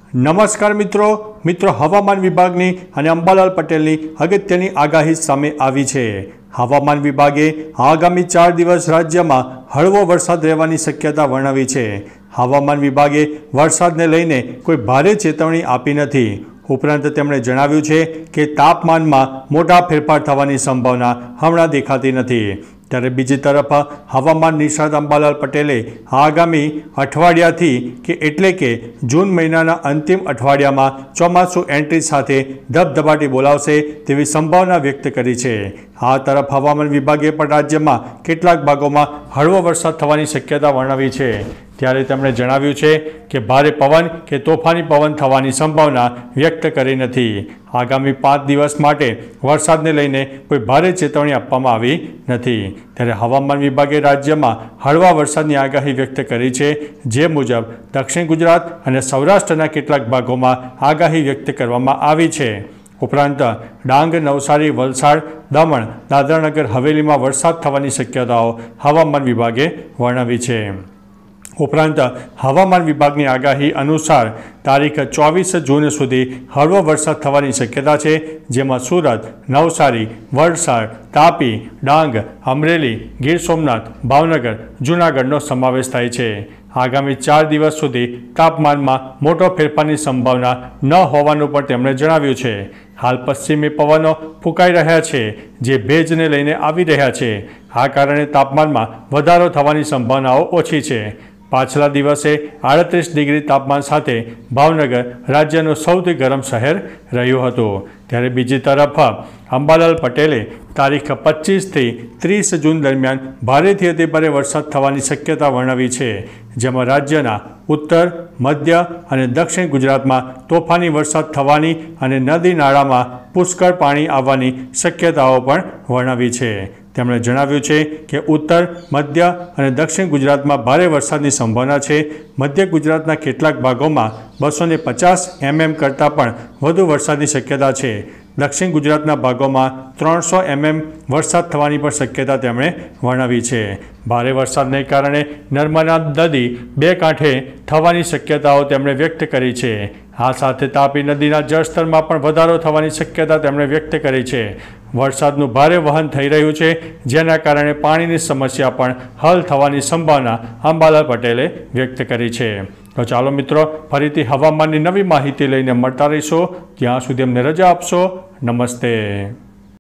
नमस्कार मित्रों हवामान विभागनी अने अंबालाल पटेलनी अगत्यनी आगाही सामे आवी छे। हवामान विभागे आगामी 4 दिवस राज्य में हळवो वरसाद रहेवानी शक्यता वर्णवी छे। हवामान विभागे वरसादने लईने कोई भारे चेतवणी आपी नथी। उपरांत તેમણે જણાવ્યું છે કે તાપમાનમાં મોટા ફેરફાર થવાની સંભાવના હમણાં દેખાતી નથી। ત્યારે બીજી તરફ હવામાન નિષ્ણાત અંબાલાલ પટેલે આગામી અઠવાડિયાથી એટલે કે જૂન મહિનાના અંતિમ અઠવાડિયામાં ચોમાસું એન્ટ્રી સાથે ધબધબાટી બોલાવશે તેવી સંભાવના વ્યક્ત કરી છે। આ તરફ હવામાન વિભાગે પણ રાજ્યમાં કેટલાક ભાગોમાં હળવો વરસાદ થવાની શક્યતા વર્ણવી છે। ત્યારે તેમણે જણાવ્યું છે કે ભારે પવન કે તોફાની પવન થવાની સંભાવના વ્યક્ત કરી નથી। આગામી 5 દિવસ માટે વરસાદને લઈને કોઈ ભારે ચેતવણી આપવામાં આવી નથી। ત્યારે હવામાન વિભાગે રાજ્યમાં હળવા વરસાદની આગાહી વ્યક્ત કરી છે, જે મુજબ દક્ષિણ ગુજરાત અને સૌરાષ્ટ્રના કેટલાક ભાગોમાં આગાહી વ્યક્ત કરવામાં આવી છે। ઉપરાંત ડાંગ, નવસારી, વલસાડ, દમણ, દાદરાનગર હવેલીમાં વરસાદ થવાની શક્યતાઓ હવામાન વિભાગે વર્ણવી છે। उपरांत हवामान विभागनी आगाही अनुसार तारीख 24 जून सुधी हळवो वरसाद थवानी शक्यता है, जेमां सूरत, नवसारी, वलसाड, तापी, डांग, अमरेली, गीर सोमनाथ, भावनगर, जूनागढ़नो समावेश थाय छे। आगामी 4 दिवस सुधी तापमान में मोटो फेरफारनी संभावना न होवानुं पण તેમણે जणाव्युं छे। हाल पश्चिमी पवनों फूंकाई रह्या छे, जे भेजने लईने आवी रह्या छे। आ कारणे तापमान में वधारो थवानी संभावनाओ ओछी छे। पाछला दिवसे 38 डिग्री तापमान साथे भावनगर राज्यનું સૌથી ગરમ શહેર રહ્યું હતું। ત્યારે બીજી તરફ અંબાલાલ પટેલે તારીખ 25 થી 30 જૂન દરમિયાન ભારેથી અતિભારે વરસાદ થવાની શક્યતા વર્ણવી છે, જેમાં રાજ્યના ઉત્તર, મધ્ય અને દક્ષિણ ગુજરાતમાં તોફાની વરસાદ થવાની અને નદી નાળામાં પુષ્કળ પાણી આવવાની શક્યતાઓ પણ વર્ણવી છે। તેમણે જણાવ્યું છે કે ઉત્તર, મધ્ય અને દક્ષિણ ગુજરાતમાં ભારે વરસાદની સંભાવના છે। મધ્ય ગુજરાતના કેટલાક ભાગોમાં 250 mm કરતાં પણ વધુ વરસાદની શક્યતા છે। દક્ષિણ ગુજરાતના ભાગોમાં 300 mm વરસાદ થવાની પણ શક્યતા તેમણે વર્ણવી છે। ભારે વરસાદને કારણે નર્મદા નદી બે કાંઠે થવાની શક્યતાઓ તેમણે વ્યક્ત કરી છે। આ સાથે તાપી નદીના જળસ્તરમાં પણ વધારો થવાની શક્યતા તેમણે વ્યક્ત કરી છે। વરસાદનું ભારે વહન થઈ રહ્યું છે, જેના કારણે પાણીની સમસ્યા પણ હલ થવાની સંભાવના અંબાલાલ પટેલે વ્યક્ત કરી છે। તો ચાલો મિત્રો, ફરીથી હવામાનની નવી માહિતી લઈને મળતા રહીશો। ત્યાં સુધી અમને રજા આપશો। નમસ્તે।